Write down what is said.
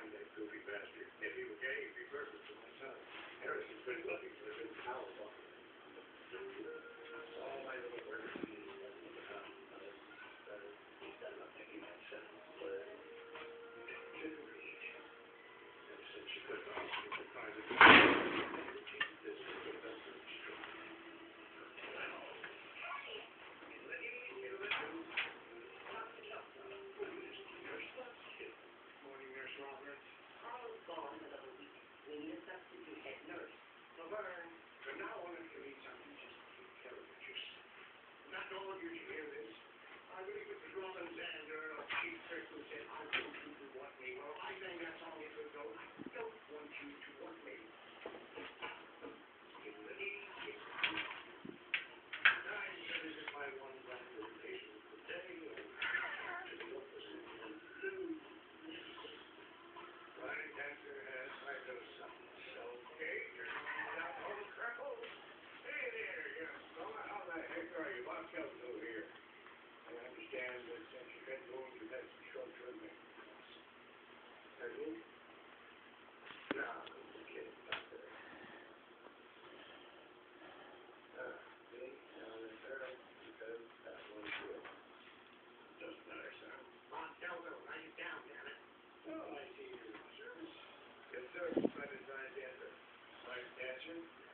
find that goofy bastard. If he were gay, he'd be perfect for my son. Harrison's pretty lucky to live in town. All my little birds need is that little house. I'm not making that sense. But didn't read. And since she couldn't obviously find it, this is the best of the street. Morning, Nurse Roberts. Carl's gone another week. We need a substitute head nurse. Laverne, from now on, if you need something, just take care of it yourself. Not all of you should hear this. I believe it was Roland Zander, a chief prick, who said, I want you to want me. Well, I think that's all it would go. I don't want you to want me. Get ready, get ready. Guys, this is my one black patient of the day, and to the opposite and blue. Bladder cancer has hydrocephalus. Okay, you're down all the crackles. Hey there, young fella. How the heck are you? Bob Kelton over here. I understand that since you've been going, you've had some short-term maintenance. Have you? No, I'm just kidding, doctor. See? Now that's right, because that one's good. Doesn't matter, son. Bob Kelton, write it down, damn it. Oh, I see you're in my service. Yes, sir. By the time, dancer. By dancer.